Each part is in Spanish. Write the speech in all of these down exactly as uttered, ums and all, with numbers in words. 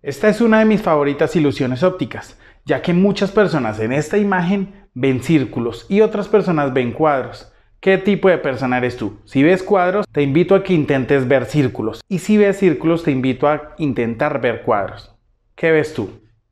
Esta es una de mis favoritas ilusiones ópticas, ya que muchas personas en esta imagen ven círculos y otras personas ven cuadros. ¿Qué tipo de persona eres tú? Si ves cuadros, te invito a que intentes ver círculos, y si ves círculos, te invito a intentar ver cuadros. ¿Qué ves tú?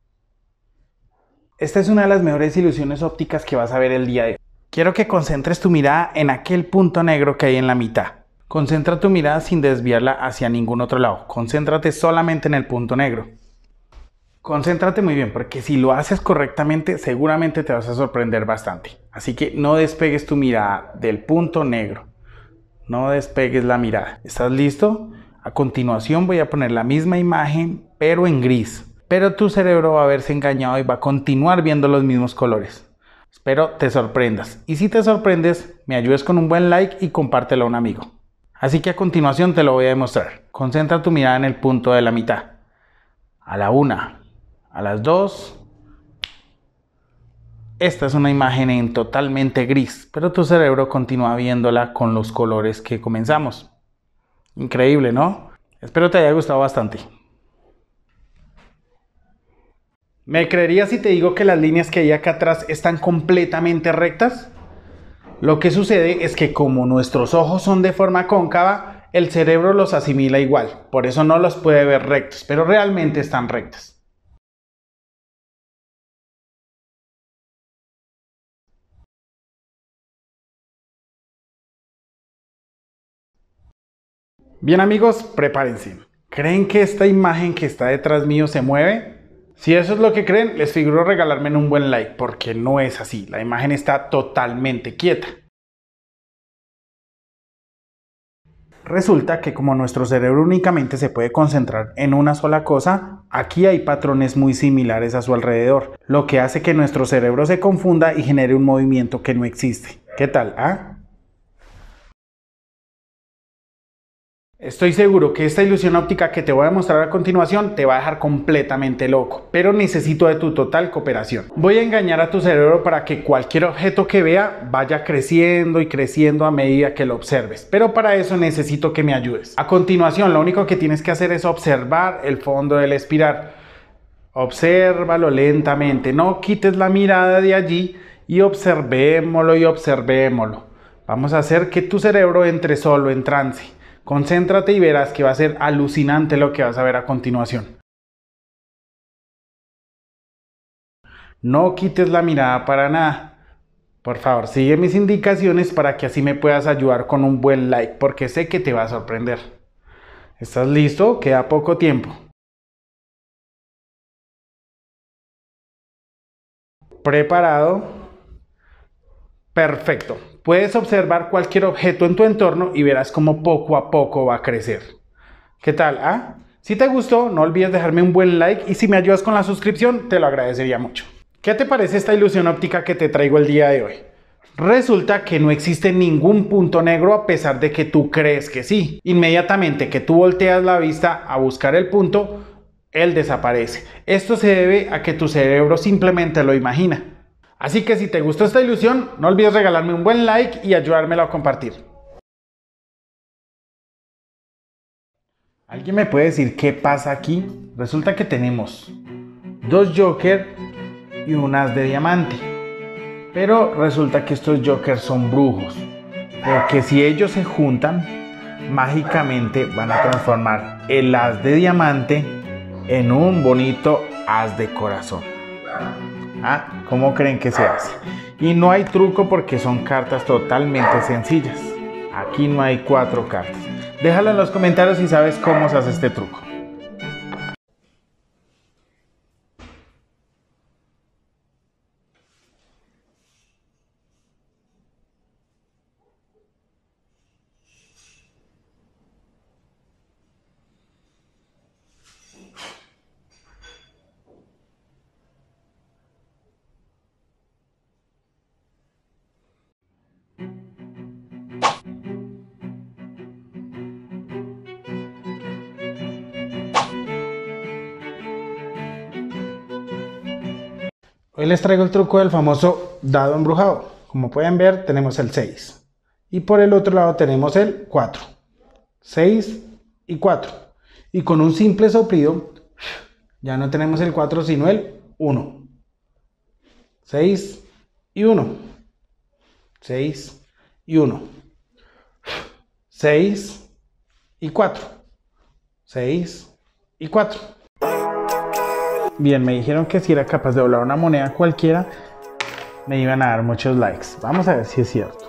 Esta es una de las mejores ilusiones ópticas que vas a ver el día de hoy. Quiero que concentres tu mirada en aquel punto negro que hay en la mitad. Concentra tu mirada sin desviarla hacia ningún otro lado. Concéntrate solamente en el punto negro. Concéntrate muy bien, porque si lo haces correctamente, seguramente te vas a sorprender bastante. Así que no despegues tu mirada del punto negro. No despegues la mirada. ¿Estás listo? A continuación voy a poner la misma imagen, pero en gris. Pero tu cerebro va a verse engañado y va a continuar viendo los mismos colores. Espero te sorprendas. Y si te sorprendes, me ayudes con un buen like y compártelo a un amigo. Así que a continuación te lo voy a demostrar. Concentra tu mirada en el punto de la mitad. A la una. A las dos, esta es una imagen en totalmente gris, pero tu cerebro continúa viéndola con los colores que comenzamos. Increíble, ¿no? Espero te haya gustado bastante. ¿Me creerías si te digo que las líneas que hay acá atrás están completamente rectas? Lo que sucede es que como nuestros ojos son de forma cóncava, el cerebro los asimila igual, por eso no los puede ver rectos, pero realmente están rectas. Bien amigos, prepárense. ¿Creen que esta imagen que está detrás mío se mueve? Si eso es lo que creen, les figuro regalarme un buen like, porque no es así. La imagen está totalmente quieta. Resulta que como nuestro cerebro únicamente se puede concentrar en una sola cosa, aquí hay patrones muy similares a su alrededor, lo que hace que nuestro cerebro se confunda y genere un movimiento que no existe. ¿Qué tal? ¿Ah? Estoy seguro que esta ilusión óptica que te voy a mostrar a continuación te va a dejar completamente loco, pero necesito de tu total cooperación. Voy a engañar a tu cerebro para que cualquier objeto que vea vaya creciendo y creciendo a medida que lo observes, pero para eso necesito que me ayudes. A continuación, lo único que tienes que hacer es observar el fondo del espiral. Obsérvalo lentamente, no quites la mirada de allí y observémoslo y observémoslo. Vamos a hacer que tu cerebro entre solo en trance. Concéntrate y verás que va a ser alucinante lo que vas a ver a continuación. No quites la mirada para nada. Por favor, sigue mis indicaciones para que así me puedas ayudar con un buen like, porque sé que te va a sorprender. ¿Estás listo? Queda poco tiempo. ¿Preparado? Perfecto. Puedes observar cualquier objeto en tu entorno y verás cómo poco a poco va a crecer. ¿Qué tal? ¿Ah? Si te gustó, no olvides dejarme un buen like y si me ayudas con la suscripción, te lo agradecería mucho. ¿Qué te parece esta ilusión óptica que te traigo el día de hoy? Resulta que no existe ningún punto negro a pesar de que tú crees que sí. Inmediatamente que tú volteas la vista a buscar el punto, él desaparece. Esto se debe a que tu cerebro simplemente lo imagina. Así que si te gustó esta ilusión, no olvides regalarme un buen like y ayudármelo a compartir. ¿Alguien me puede decir qué pasa aquí? Resulta que tenemos dos Joker y un as de diamante. Pero resulta que estos Jokers son brujos. Porque si ellos se juntan, mágicamente van a transformar el as de diamante en un bonito as de corazón. ¿Ah? ¿Cómo creen que se hace? Y no hay truco porque son cartas totalmente sencillas. Aquí no hay cuatro cartas. Déjalo en los comentarios si sabes cómo se hace este truco. Hoy les traigo el truco del famoso dado embrujado. Como pueden ver, tenemos el seis. Y por el otro lado tenemos el cuatro. seis y cuatro. Y con un simple soplido Ya no tenemos el cuatro sino el uno. seis y uno. seis y uno. seis y cuatro. seis y cuatro. Bien, me dijeron que si era capaz de doblar una moneda cualquiera, me iban a dar muchos likes. Vamos a ver si es cierto.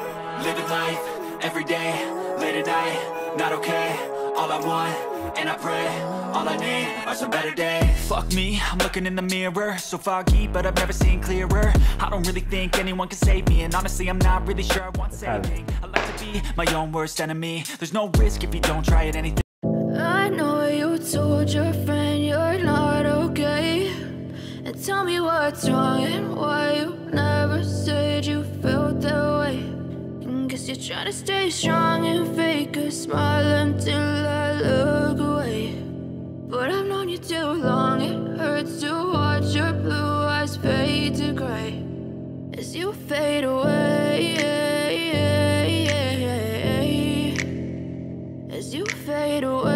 Fuck me, I'm looking in the mirror, so foggy, but I've never seen clearer. I don't really think anyone can save me, and honestly I'm not really sure I want saving. I like to be my own worst enemy. There's no risk if you don't try at anything. I know you told your friend you're not okay, and tell me what's wrong and why you never said you felt that way. And guess you're trying to stay strong and fake a smile until I look away. But I've known you too long, it hurts to watch your blue eyes fade to gray as you fade away, as you fade away.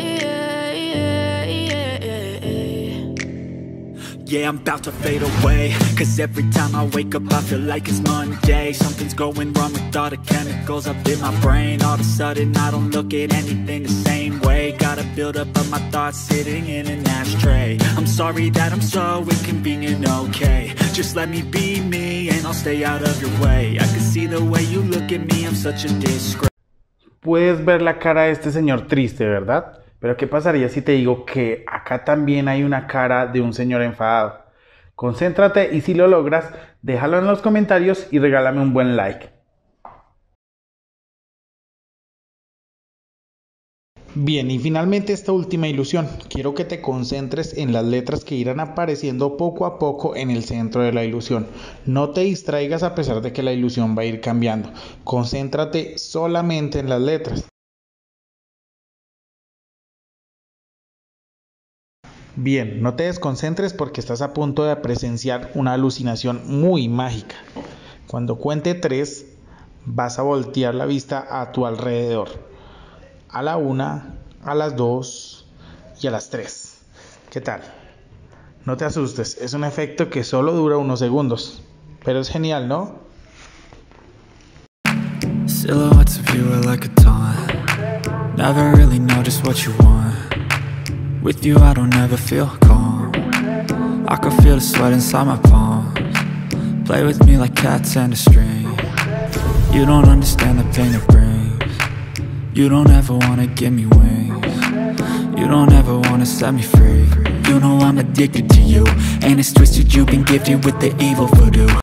Yeah, I'm about to fade away, cause every time I wake up I feel like it's Monday. Something's going wrong with all the chemicals up in my brain. All of a sudden I don't look at anything the same way. Gotta build up of my thoughts sitting in an ashtray. I'm sorry that I'm so inconvenient, okay. Just let me be me and I'll stay out of your way. I can see the way you look at me, I'm such a disgrace. Puedes ver la cara de este señor triste, ¿verdad? Pero ¿qué pasaría si te digo que acá también hay una cara de un señor enfadado? Concéntrate y si lo logras, déjalo en los comentarios y regálame un buen like. Bien, y finalmente esta última ilusión. Quiero que te concentres en las letras que irán apareciendo poco a poco en el centro de la ilusión. No te distraigas a pesar de que la ilusión va a ir cambiando. Concéntrate solamente en las letras. Bien, no te desconcentres porque estás a punto de presenciar una alucinación muy mágica. Cuando cuente tres, vas a voltear la vista a tu alrededor. A la una, a las dos y a las tres. ¿Qué tal? No te asustes, es un efecto que solo dura unos segundos. Pero es genial, ¿no? Silhouettes of you are like a taunt. Never really know just what you want. With you I don't ever feel calm. I can feel the sweat inside my palms. Play with me like cats and a string. You don't understand the pain it brings. You don't ever wanna give me wings. You don't ever wanna set me free. You know I'm addicted to you, and it's twisted, you've been gifted with the evil voodoo.